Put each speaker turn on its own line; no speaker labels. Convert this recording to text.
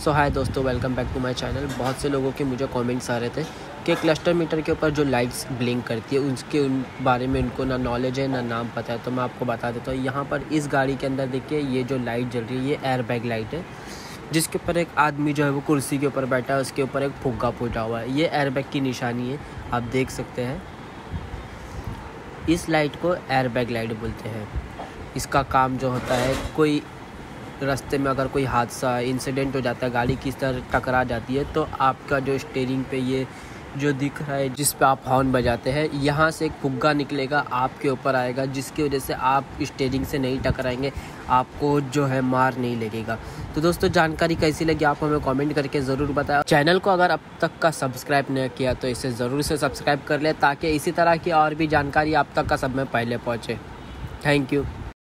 सो hi दोस्तों, welcome back to my channel. बहुत से लोगों के मुझे कमेंट्स आ रहे थे कि क्लस्टर मीटर के ऊपर जो लाइट्स ब्लिंक करती है उसके बारे में उनको ना नॉलेज है ना नाम पता है। तो मैं आपको बता देता हूँ। यहाँ पर इस गाड़ी के अंदर देखिए, ये जो लाइट जल रही है ये एयर बैग लाइट है, जिसके ऊपर एक आदमी जो है वो कुर्सी के ऊपर बैठा है, उसके ऊपर एक फुग्गा फूटा हुआ है। ये एयर बैग की निशानी है, आप देख सकते हैं। इस लाइट को एयर बैग लाइट बोलते हैं। इसका काम जो होता है, कोई रास्ते में अगर कोई हादसा इंसिडेंट हो जाता है, गाड़ी किस तरह टकरा जाती है, तो आपका जो स्टीयरिंग पे ये जो दिख रहा है जिस पे आप हॉर्न बजाते हैं, यहाँ से एक फुग्गा निकलेगा, आपके ऊपर आएगा, जिसकी वजह से आप स्टीयरिंग से नहीं टकराएंगे, आपको जो है मार नहीं लगेगा। तो दोस्तों, जानकारी कैसी लगी आप हमें कमेंट करके ज़रूर बताएं। चैनल को अगर अब तक का सब्सक्राइब नहीं किया तो इसे ज़रूर से सब्सक्राइब कर ले, ताकि इसी तरह की और भी जानकारी आप तक का सब में पहले पहुँचे। Thank you.